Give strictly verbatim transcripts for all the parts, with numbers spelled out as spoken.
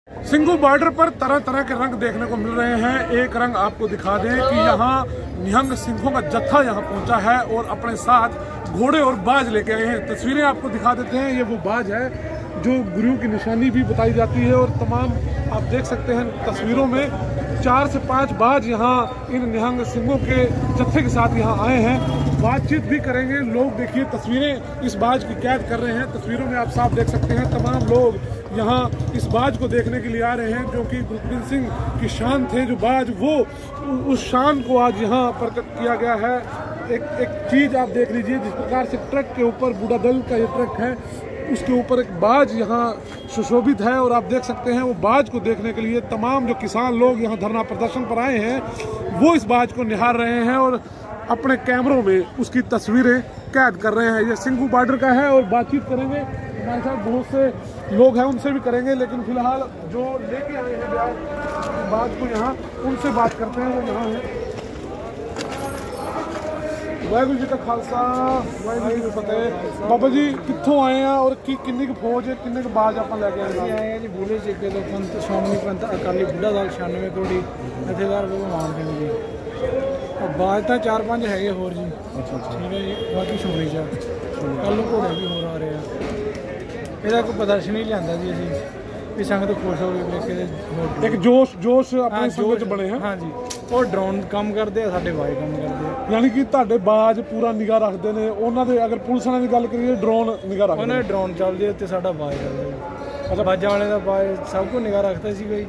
Singhu border पर तरह तरह के रंग देखने को मिल रहे हैं। एक रंग आपको दिखा दें कि यहाँ निहंग सिंहों का जत्था यहाँ पहुँचा है और अपने साथ घोड़े और बाज लेके आए हैं। तस्वीरें आपको दिखा देते हैं। ये वो बाज है जो गुरुओं की निशानी भी बताई जाती है और तमाम आप देख सकते हैं तस्वीरों में चार से पांच बाज यहाँ इन निहंग सिंहों के जत्थे के साथ यहाँ आए हैं। बातचीत भी करेंगे। लोग देखिए तस्वीरें इस बाज की कैद कर रहे हैं। तस्वीरों में आप साफ देख सकते हैं तमाम लोग यहाँ इस बाज को देखने के लिए आ रहे हैं जो कि गुरु गोबिंद सिंह की शान थे। जो बाज वो उस शान को आज यहाँ प्रकट किया गया है। एक एक चीज़ आप देख लीजिए, जिस प्रकार से ट्रक के ऊपर बूढ़ा दल का ये ट्रक है उसके ऊपर एक बाज यहाँ सुशोभित है और आप देख सकते हैं वो बाज को देखने के लिए तमाम जो किसान लोग यहाँ धरना प्रदर्शन पर आए हैं वो इस बाज को निहार रहे हैं और अपने कैमरों में उसकी तस्वीरें कैद कर रहे हैं। ये सिंघू बॉर्डर का है और बातचीत करेंगे। हमारे साथ बहुत से लोग हैं, उनसे भी करेंगे, लेकिन फिलहाल जो लेके आए हैं बाज को यहाँ उनसे बात करते हैं। वो यहाँ है। वाहिगुरू जी का खालसा वाहिगुरू जी की फतेह। बाबा जी कितों आए हैं और कि किन्नी फौज है, किन्ने बाज आप लैके आए हैं जी? बूढ़े सिक्के तो पंत स्वामी पंत अकाली बुढ़ा दल छियानवे कोड़ी जथेदार भगवान सिंह जी। और बाज तो चार पाँच है होर जी। अच्छा ठीक है जी। बाकी छोड़ी जा कल घोड़े भी होर आ रहे हैं। ਇਹਦਾ ਕੋਈ ਪ੍ਰਦਰਸ਼ਨ ਹੀ ਲਿਆਂਦਾ ਜੀ ਅਸੀਂ ਵੀ ਸੰਗਤ ਖੁਸ਼ ਹੋ ਗਈ ਵੇਖ ਕੇ। ਇੱਕ ਜੋਸ਼ ਜੋਸ਼ ਆਪਣੇ ਸੰਗਤ ਚ ਬਣੇ ਹੈ। ਹਾਂਜੀ ਉਹ ਡਰੋਨ ਕੰਮ ਕਰਦੇ ਆ, ਸਾਡੇ ਬਾਜ ਕੰਮ ਕਰਦੇ ਆ। ਯਾਨੀ ਕਿ ਤੁਹਾਡੇ ਬਾਜ ਪੂਰਾ ਨਿਗਾਹ ਰੱਖਦੇ ਨੇ ਉਹਨਾਂ ਦੇ। ਅਗਰ ਪੁਲਿਸ ਵਾਲਿਆਂ ਦੀ ਗੱਲ ਕਰੀਏ ਡਰੋਨ ਨਿਗਾਹ ਰੱਖਦੇ ਉਹਨਾਂ ਦੇ ਡਰੋਨ ਚੱਲਦੇ ਤੇ ਸਾਡਾ ਬਾਜ ਚੱਲਦਾ। ਅੱਛਾ ਬਾਜਾਂ ਵਾਲੇ ਦਾ ਬਾਜ ਸਭ ਕੁਝ ਨਿਗਾਹ ਰੱਖਦਾ ਸੀ ਬਈ।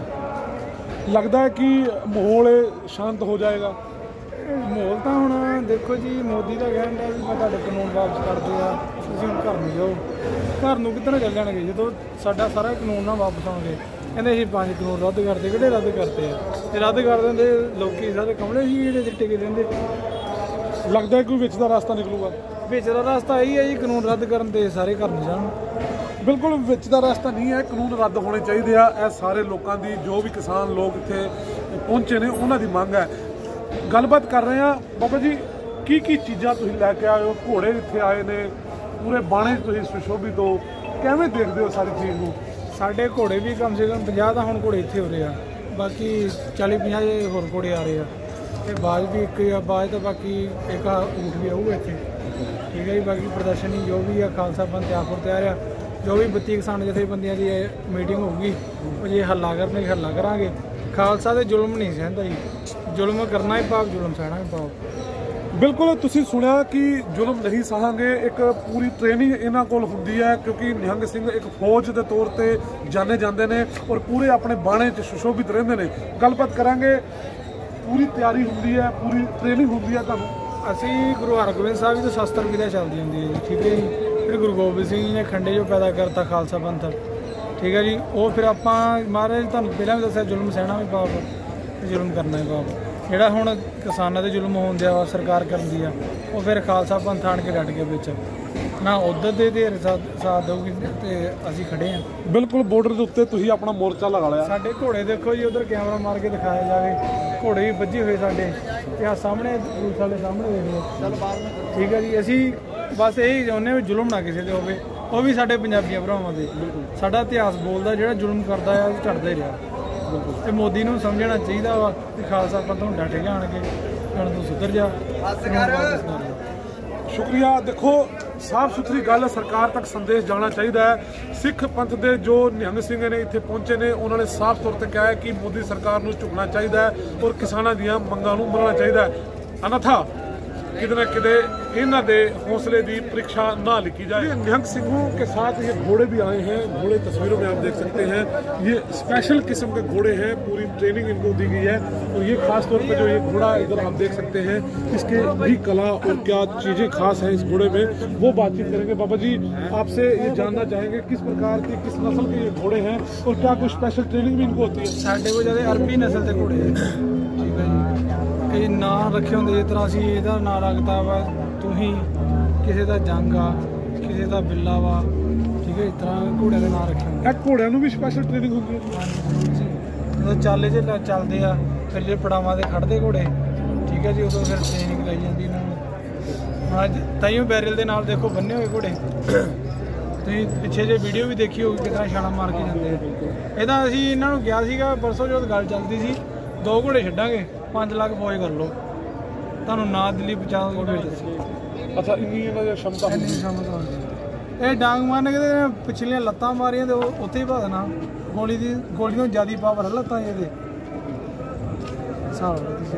ਲੱਗਦਾ ਹੈ ਕਿ ਮਾਹੌਲ ਸ਼ਾਂਤ ਹੋ ਜਾਏਗਾ। ਮਾਹੌਲ ਤਾਂ ਹੁਣ ਦੇਖੋ ਜੀ, ਮੋਦੀ ਦਾ ਕਹਿਣ ਦਾ ਵੀ ਮੈਂ ਤੁਹਾਡੇ ਕਾਨੂੰਨ ਵਾਪਸ ਕਰਦੇ ਆ, ਤੁਸੀਂ ਹੁਣ ਘਰ ਨੂੰ ਜਾਓ। ਘਰ ਨੂੰ ਕਿੱਧਰ ਚੱਲ ਜਾਣਗੇ ਜਦੋਂ ਸਾਡਾ ਸਾਰਾ ਕਾਨੂੰਨ ਨਾ ਵਾਪਸ ਆਉਣਗੇ? ਕਹਿੰਦੇ ਅਸੀਂ ਪੰਜ ਕਾਨੂੰਨ ਰੱਦ ਕਰਦੇ। ਕਿਹੜੇ ਰੱਦ ਕਰਤੇ ਆ? ਤੇ ਰੱਦ ਕਰ ਦਿੰਦੇ ਲੋਕੀ ਸਾਰੇ ਕਮਲੇ ਸੀ ਜਿਹੜੇ ਚਿੱਟੇ ਕੇ ਦਿੰਦੇ। ਲੱਗਦਾ ਕੋਈ ਵਿੱਚ ਦਾ ਰਸਤਾ ਨਿਕਲੂਗਾ? ਵਿੱਚ ਦਾ ਰਸਤਾ ਇਹੀ ਹੈ ਜੀ, ਕਾਨੂੰਨ ਰੱਦ ਕਰਨ ਤੇ ਸਾਰੇ ਘਰ ਨੂੰ ਜਾਣ। ਬਿਲਕੁਲ ਵਿੱਚ ਦਾ ਰਸਤਾ ਨਹੀਂ ਹੈ, ਕਾਨੂੰਨ ਰੱਦ ਹੋਣੇ ਚਾਹੀਦੇ ਆ। ਇਹ ਸਾਰੇ ਲੋਕਾਂ ਦੀ, ਜੋ ਵੀ ਕਿਸਾਨ ਲੋਕ ਇੱਥੇ ਪਹੁੰਚੇ ਨੇ ਉਹਨਾਂ ਦੀ ਮੰਗ ਹੈ। ਗੱਲਬਾਤ ਕਰ ਰਹੇ ਹਾਂ। ਬਾਬਾ ਜੀ ਕੀ ਕੀ ਚੀਜ਼ਾਂ ਤੁਸੀਂ ਲੈ ਕੇ ਆਏ ਹੋ? ਘੋੜੇ ਇੱਥੇ ਆਏ ਨੇ, ਪੂਰੇ ਬਾਣੇ ਤੁਸੀਂ ਸੁਸ਼ੋਭਿਤ ਹੋ, ਕਿਵੇਂ ਦੇਖਦੇ ਹੋ ਸਾਰੀ ਚੀਜ਼ ਨੂੰ? ਸਾਡੇ ਘੋੜੇ ਵੀ ਕਮ ਸੇ ਕਮ ਪੰਜਾਹ ਤਾਂ ਹੁਣ ਘੋੜੇ ਇੱਥੇ ਹੋ ਰਹੇ ਆ, ਬਾਕੀ ਚਾਲੀ ਪੰਜਾਹ ਹੋਰ ਘੋੜੇ ਆ ਰਹੇ ਆ। ਤੇ ਬਾਜ ਵੀ ਇੱਕ ਆ ਬਾਜ ਤਾਂ ਬਾਕੀ ਇੱਕ ਊਠ ਵੀ ਆਊਗਾ ਇੱਥੇ। ਠੀਕ ਹੈ ਜੀ। ਬਾਕੀ ਪ੍ਰਦਰਸ਼ਨੀ ਜੋ ਵੀ ਆ ਖਾਲਸਾ ਪੰਥ ਤਿਆਗਪੁਰ ਤਿਆਰ ਆ। ਜੋ ਵੀ ਬੱਤੀ ਕਿਸਾਨ ਜਥੇਬੰਦੀਆਂ ਦੀ ਮੀਟਿੰਗ ਹੋਊਗੀ ਉਹ ਜੇ ਹੱਲਾ ਕਰਨੇ ਹੱਲਾ ਕਰਾਂਗੇ। ਖਾਲਸਾ ਦੇ ਜ਼ੁਲਮ ਨਹੀਂ ਸਹਿੰਦਾ ਜੀ। ਜ਼ੁਲਮ ਕਰਨਾ ਹੀ ਪਾਪ, ਜ਼ੁਲਮ ਸਹਿਣਾ ਹੀ ਪਾਪ। ਬਿਲਕੁਲ ਤੁਸੀਂ ਸੁਣਿਆ ਕਿ ਜ਼ੁਲਮ ਨਹੀਂ ਸਹਾਂਗੇ। ਇੱਕ ਪੂਰੀ ਟ੍ਰੇਨਿੰਗ ਇਹਨਾਂ ਕੋਲ ਹੁੰਦੀ ਹੈ ਕਿਉਂਕਿ ਨਿਹੰਗ ਸਿੰਘ ਇੱਕ ਫੌਜ ਦੇ ਤੌਰ ਤੇ ਜਾਣੇ ਜਾਂਦੇ ਨੇ ਔਰ ਪੂਰੇ ਆਪਣੇ ਬਾਣੇ 'ਚ ਸੁਸ਼ੋਭਿਤ ਰਹਿੰਦੇ ਨੇ। ਗੱਲਬਾਤ ਕਰਾਂਗੇ। ਪੂਰੀ ਤਿਆਰੀ ਹੁੰਦੀ ਹੈ, ਪੂਰੀ ਟ੍ਰੇਨਿੰਗ ਹੁੰਦੀ ਹੈ ਤੁਹਾਨੂੰ? ਅਸੀਂ ਗੁਰੂ ਹਰਗੋਬਿੰਦ ਸਾਹਿਬ ਜੀ ਤੋਂ ਸ਼ਸਤਰ ਵਿਦਿਆ ਚੱਲਦੀ ਹੁੰਦੀ ਹੈ ਜੀ। ਠੀਕ ਹੈ ਜੀ। ਫਿਰ ਗੁਰੂ ਗੋਬਿੰਦ ਸਿੰਘ ਜੀ ਨੇ ਖੰਡੇ ਜੋ ਪੈਦਾ ਕਰਤਾ ਖਾਲਸਾ ਪੰਥ। ਠੀਕ ਹੈ ਜੀ। ਉਹ ਫਿਰ ਆਪਾਂ ਮਹਾਰਾਜ ਤੁਹਾਨੂੰ ਪਹਿਲਾਂ ਵੀ ਦੱਸਿਆ ਜ਼ੁਲਮ ਸਹਿਣਾ ਵੀ ਪਾਪ ਤੇ ਜ਼ੁਲਮ ਕਰਨਾ ਵੀ ਪਾਪ। ਜਿਹੜਾ ਹੁਣ ਕਿਸਾਨਾਂ ਦੇ ਜ਼ੁਲਮ ਹੋਣ ਦਿਆ ਵਾ ਸਰਕਾਰ ਕਰਨ ਦੀ ਆ, ਉਹ ਫਿਰ ਖਾਲਸਾ ਪੰਥ ਆਣ ਕੇ ਡਟ ਕੇ ਵਿੱਚ ਨਾ ਉੱਧਰ ਦੇ ਧੀਰ ਸਾਥ ਦਊਗੀ ਤੇ ਅਸੀਂ ਖੜੇ ਹਾਂ। ਬਿਲਕੁਲ ਬਾਰਡਰ ਦੇ ਉੱਤੇ ਤੁਸੀਂ ਆਪਣਾ ਮੋਰਚਾ ਲਗਾ ਲਿਆ। ਸਾਡੇ ਘੋੜੇ ਦੇਖੋ ਜੀ, ਉਧਰ ਕੈਮਰਾ ਮਾਰ ਕੇ ਦਿਖਾਇਆ ਜਾਵੇ। ਘੋੜੇ ਵੀ ਵੱਜੇ ਹੋਏ ਸਾਡੇ ਤੇ ਆ ਸਾਹਮਣੇ ਪੁਲਿਸ ਵਾਲੇ ਸਾਹਮਣੇ ਦੇਖ ਲਓ। ਠੀਕ ਹੈ ਜੀ। ਅਸੀਂ ਬਸ ਇਹੀ ਚਾਹੁੰਦੇ ਵੀ ਜ਼ੁਲਮ ਨਾ ਕਿਸੇ ਦੇ ਹੋਵੇ, ਉਹ ਵੀ ਸਾਡੇ ਪੰਜਾਬੀਆਂ ਭਰਾਵਾਂ ਦੇ। ਸਾਡਾ ਇਤਿਹਾਸ ਬੋਲਦਾ ਜਿਹੜਾ ਜ਼ੁਲਮ ਕਰਦਾ ਆ ਉਹ ਝੜਦਾ ਹੀ ਰਿਹਾ। ਤੇ ਮੋਦੀ ਨੂੰ ਸਮਝਣਾ ਚਾਹੀਦਾ ਵਾ ਕਿ ਖਾਲਸਾ ਪੰਥ ਨੂੰ ਡਟ ਜਾਣਗੇ, ਹੁਣ ਤੂੰ ਸੁਧਰ ਜਾ। ਸ਼ੁਕਰੀਆ। ਦੇਖੋ ਸਾਫ਼ ਸੁਥਰੀ ਗੱਲ, ਸਰਕਾਰ ਤੱਕ ਸੰਦੇਸ਼ ਜਾਣਾ ਚਾਹੀਦਾ ਹੈ। ਸਿੱਖ ਪੰਥ ਦੇ ਜੋ ਨਿਹੰਗ ਸਿੰਘ ਨੇ ਇੱਥੇ ਪਹੁੰਚੇ ਨੇ ਉਹਨਾਂ ਨੇ ਸਾਫ਼ ਤੌਰ ਤੇ ਕਿਹਾ ਹੈ ਕਿ ਮੋਦੀ ਸਰਕਾਰ ਨੂੰ ਝੁਕਣਾ ਚਾਹੀਦਾ ਹੈ ਔਰ ਕਿਸਾਨਾਂ ਦੀਆਂ ਮੰਗਾਂ ਨੂੰ ਮੰਨਣਾ ਚਾਹੀਦਾ ਹੈ। ਅਨਥਾ किधर न किधर इन्हों के हौसले की परीक्षा ना लिखी जाए। निहंग सिंहों के साथ ये घोड़े भी आए हैं। घोड़े तस्वीरों में आप देख सकते हैं। ये स्पेशल किस्म के घोड़े हैं, पूरी ट्रेनिंग इनको दी गई है और ये खास तौर पे जो ये घोड़ा इधर आप देख सकते हैं, इसके भी कला और क्या चीज़ें खास हैं इस घोड़े में, वो बातचीत करेंगे। बाबा जी आपसे ये जानना चाहेंगे किस प्रकार के, किस नस्ल के ये घोड़े हैं और क्या कुछ स्पेशल ट्रेनिंग भी इनको होती है? साढ़े को ज़्यादा अरबी नस्ल के घोड़े हैं। ठीक है जी। कई ना रखे होंगे जिस तरह असी ਇਹਦਾ ਨਾਂ ਰੱਖਤਾ ਵਾ ਤੁਸੀਂ, ਕਿਸੇ ਦਾ ਜੰਗ ਆ, ਕਿਸੇ ਦਾ ਬਿੱਲਾ ਵਾ। ਠੀਕ ਹੈ। ਇਸ ਤਰ੍ਹਾਂ ਘੋੜਿਆਂ ਦੇ ਨਾਂ ਰੱਖੇ ਹੁੰਦੇ। ਇਹ ਘੋੜਿਆਂ ਨੂੰ ਵੀ ਸਪੈਸ਼ਲ ਟ੍ਰੇਨਿੰਗ ਹੁੰਦੀ ਹੈ? ਹਾਂਜੀ। ਜਦੋਂ ਚਾਲੇ 'ਚ ਚੱਲਦੇ ਆ ਫਿਰ ਜੇ ਪੜਾਵਾਂ ਦੇ ਖੜਦੇ ਘੋੜੇ। ਠੀਕ ਹੈ ਜੀ। ਉਦੋਂ ਫਿਰ ਟ੍ਰੇਨਿੰਗ ਲਾਈ ਜਾਂਦੀ ਇਹਨਾਂ ਨੂੰ। ਅੱਜ ਤਾਈਓ ਬੈਰਲ ਦੇ ਨਾਲ ਦੇਖੋ ਬੰਨੇ ਹੋਏ ਘੋੜੇ ਤੁਸੀਂ ਪਿੱਛੇ ਜੇ ਵੀਡੀਓ ਵੀ ਦੇਖੀ ਹੋਊਗੀ ਕਿਤਨਾ ਛਾਲਾਂ ਮਾਰ ਕੇ ਜਾਂਦੇ ਆ। ਇਹਦਾ ਅਸੀਂ ਇਹਨਾਂ ਨੂੰ ਕਿਹਾ ਸੀਗਾ ਪਰਸੋਂ ਜਦੋਂ ਗੱਲ ਚੱਲਦੀ ਸੀ ਦੋ ਘੋੜੇ ਛੱਡਾਂਗੇ ਪੰਜ ਲੱਖ ਫੌਜ ਕਰ ਲਓ ਤੁਹਾਨੂੰ ਨਾ ਦਿੱਲੀ ਪਹੁੰਚਾ ਦੋਗੇ ਫਿਰ ਦੱਸੋ। ਅੱਛਾ ਇੰਨੀ ਇਹਨਾਂ ਦੀ ਸ਼ਮਤਾ ਇੰਨੀ ਸ਼ਮਤਾ ਹੁੰਦੀ ਇਹ ਡਾਂਗ ਮਾਰਨ ਕੇ ਪਿਛਲੀਆਂ ਲੱਤਾਂ ਮਾਰੀਆਂ ਤੇ ਉਹ ਉੱਥੇ ਹੀ ਭਾ ਦੇਣਾ ਗੋਲੀ ਦੀ ਗੋਲੀ ਤੋਂ ਜ਼ਿਆਦਾ ਪਾਵਰ ਹੈ ਲੱਤਾਂ ਇਹਦੇ ਹਿਸਾਬ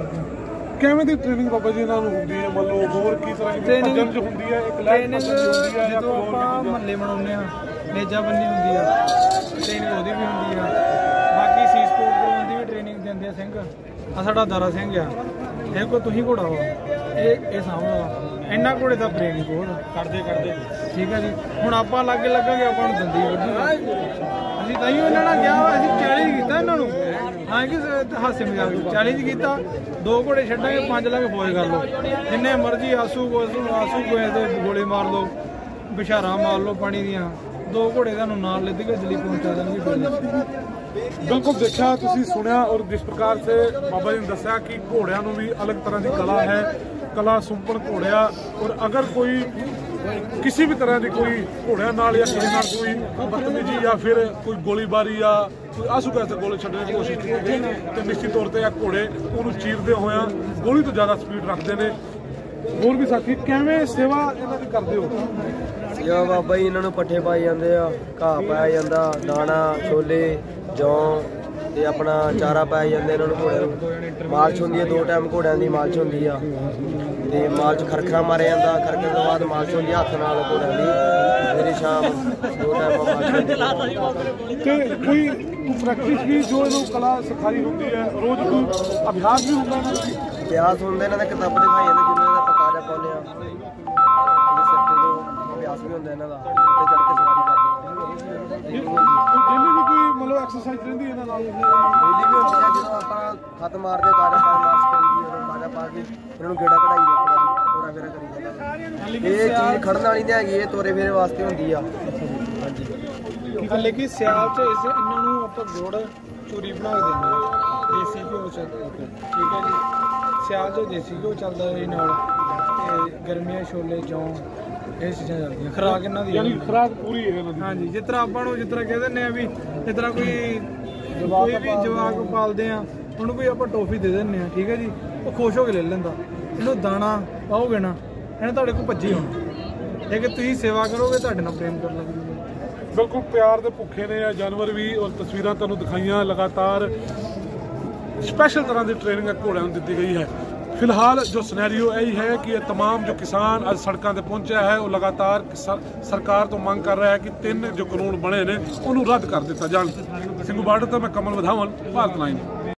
ਕਿਵੇਂ ਦੀ ਟ੍ਰੇਨਿੰਗ ਬਾਬਾ ਜੀ ਇਹਨਾਂ ਨੂੰ ਹੁੰਦੀ ਹੈ ਮੰਨ ਲਓ ਹੋਰ ਕੀ ਤਰ੍ਹਾਂ ਦੀ ਟ੍ਰੇਨਿੰਗ ਹੁੰਦੀ ਹੈ ਇੱਕ ਲੈਗ ਹੁੰਦੀ ਹੈ ਜਦੋਂ ਆਪਾਂ ਮਹੱਲੇ ਬਣਾਉਂਦੇ ਆ ਨੇਜਾ ਬੰਨੀ ਹੁੰਦੀ ਆ ਟ੍ਰੇਨਿੰਗ ਉਹਦੀ ਵੀ ਹੁੰਦੀ ਆ ਬਾਕੀ ਸੀ ਸਪੋਰਟ ਗਰਾਊਂਡ ਦੀ ਵੀ ਟ੍ਰੇਨਿੰਗ ਦਿੰਦੇ ਆ ਸਿੰਘ ਆ ਸਾਡਾ ਦਾਰਾ ਸਿੰਘ ਆ ਇਹ ਕੋ ਤੁਸੀਂ ਘੋੜਾ ਵਾ ਇਹ ਇਹ ਸਾਹਮਣਾ ਇੰਨਾ ਘੋੜੇ ਦਾ ਬ੍ਰੇਕ ਨਹੀਂ ਬਹੁਤ ਕਰਦੇ ਕਰਦੇ ਠੀਕ ਹੈ ਜੀ ਹੁਣ ਆਪਾਂ ਲਾਗੇ ਲੱਗਾਂਗੇ ਆਪਾਂ ਨੂੰ ਦੰਦੀ ਵੱਢੀ ਅਸੀਂ ਤਾਂ ਹੀ ਇਹਨਾਂ ਨਾਲ ਗਿਆ ਅਸੀਂ ਚੈਲੰਜ ਕੀਤਾ ਇਹਨਾਂ ਨੂੰ ਹਾਂ ਕਿ ਹਾਸੇ ਮਜ਼ਾਕ ਚੈਲੰਜ ਕੀਤਾ ਦੋ ਘੋੜੇ ਛੱਡਾਂਗੇ ਪੰਜ ਲੱਖ ਫੌਜ ਕਰ ਲਓ ਜਿੰਨੇ ਮਰਜ਼ੀ ਆਸੂ ਗੋਸੂ ਆਸੂ ਗੋਏ ਤੇ ਗੋਲੇ ਮਾਰ ਲਓ ਬਿਸ਼ਾਰਾਂ ਮਾਰ ਲਓ ਪਾਣੀ ਦੀਆਂ ਦੋ ਘੋੜੇ ਤੁਹਾਨੂੰ ਨਾਲ ਲੈ ਕੇ ਦਿੱਲੀ ਪਹੁੰਚਾ ਦੇਣਗੇ। बिल्कुल देखा तुसी सुनिया और जिस प्रकार से बाबा जी ने दसिया कि घोड़िया भी अलग तरह की कला है कला सुंपण घोड़िया और अगर कोई किसी भी तरह की कोई घोड़िया नाल या किसी नाल कोई बदतमीजी या फिर कोई गोलीबारी या कोई आसू कैसे गोले छड्डने की कोशिश की गई तो निश्चित तौर पर घोड़े उन्होंने चीरते होया गोली तो ज़्यादा स्पीड रखते हैं। होर भी साथी किवें सेवा इन्हां दी करदे हो? जो बाबा जी इन्होंने पट्ठे पाए जाते आ घाह पाया जाता दाना छोले जौ ते अपना चारा पाया जाता इन्होंने घोड़े मालच होंदी है दो टाइम घोड़िया की मालच होंदी आ ते मालच खरखरा मारिया जाता खरखरे तो बाद मालच होंदी हत्थ नाल घोड़िया की मेरी शाम दो टाइम मालच ते कोई प्रैक्टिस भी जो इन्हों कला सिखाई होंदी है रोज कोई अभ्यास भी होंदा है अभ्यास होंदे इन्हां दे किताब दिखाई जांदे जिन्हां दा पकारा पाउने आ सिर ते जो अभ्यास भी होंदा इन्हां दा उत्ते चढ़ के सवारी करदे डेली ਦੀ ਕੋਈ ਮਤਲਬ ਐਕਸਰਸਾਈਜ਼ ਰਹਿੰਦੀ ਇਹਨਾਂ ਨਾਲ डेली भी होंदी है ਜਦੋਂ ਆਪਾਂ ਖਤ ਮਾਰਦੇ ਕਾਰਾ ਪਾ ਮਾਰਸ ਕਰੀਦੀ ਉਹਨਾਂ ਕਾਰਾ ਪਾ ਕੇ ਇਹਨਾਂ ਨੂੰ ਗੇੜਾ ਕਢਾਈ ਦੇ ਤੋਰਾ ਫੇਰਾ ਕਰੀ ਜਾਂਦਾ ਇਹ ਚੀਜ਼ ਖੜਨ ਵਾਲੀ ਨਹੀਂ ਹੈਗੀ ਇਹ ਤੋਰੇ ਫੇਰੇ ਵਾਸਤੇ ਹੁੰਦੀ ਆ ਹਾਂਜੀ ਹਾਲੇ ਕਿ ਸਿਆਲ ਚ ਇਸ ਇਹਨਾਂ ਨੂੰ ਆਪਾਂ ਗੁੜ ਚੂਰੀ ਬਣਾ ਕੇ ਦਿੰਦੇ ਆ ਦੇਸੀ ਘਿਓ ਚ ਠੀਕ ਹੈ ਜੀ ਸਿਆਲ ਚ ਦੇਸੀ ਘਿਓ ਚੱਲਦਾ ਇਹ ਨਾਲ ਤੇ ਗਰਮੀਆਂ ਛੋਲੇ ਜੌਂ ਇਹ ਚੀਜ਼ਾਂ ਚੱਲਦੀਆਂ ਖੁਰਾਕ ਇਹਨਾਂ ਦੀ ਯਾਨੀ ਖੁਰਾਕ ਪੂਰੀ ਹੈ ਇਹਨਾਂ ਦੀ ਹਾਂਜੀ ਜਿਸ ਤਰ੍ਹਾਂ ਆਪਾਂ ਨੂੰ ਜਿਸ ਤਰ੍ਹਾਂ ਕਹਿ ਦਿੰਦੇ ਆ ਵੀ ਜਿਸ ਤਰ੍ਹਾਂ ਕੋਈ ਕੋਈ ਵੀ ਜਵਾਕ ਪਾਲਦੇ ਆ ਉਹਨੂੰ ਕੋਈ ਆਪਾਂ ਟੋਫੀ ਦੇ ਦਿੰਦੇ ਆ ਠੀਕ ਹੈ ਜੀ ਉਹ ਖੁਸ਼ ਹੋ ਕੇ ਲੈ ਲੈਂਦਾ ਇਹਨੂੰ ਦਾਣਾ ਪਾਓਗੇ ਨਾ ਇਹਨੇ ਤੁਹਾਡੇ ਕੋਲ ਭੱਜੀ ਹੋਣਾ ਜੇ ਕਿ ਤੁਸੀਂ ਸੇਵਾ ਕਰੋਗੇ ਤੁਹਾਡੇ ਨਾਲ ਪ੍ਰੇਮ ਕਰਨ ਲੱਗ ਜੂਗਾ। ਬਿਲਕੁਲ ਪਿਆਰ ਦੇ ਭੁੱਖੇ ਨੇ ਆ ਜਾਨਵਰ ਵੀ ਔਰ ਤਸਵੀਰਾਂ ਤੁਹਾਨੂੰ ਦਿਖਾਈਆਂ ਲਗਾਤਾਰ स्पेशल तरह की ट्रेनिंग घोड़िया को दी गई है। फिलहाल जो सिनेरियो यही है कि ये तमाम जो किसान आज सड़कों पर पहुंचा है वो लगातार सरकार तो मांग कर रहा है कि तीन जो कानून बने ने उन्होंने रद्द कर दिता जाए। सिंघू बार्डर तो मैं कमल वधावन भारत लाइन।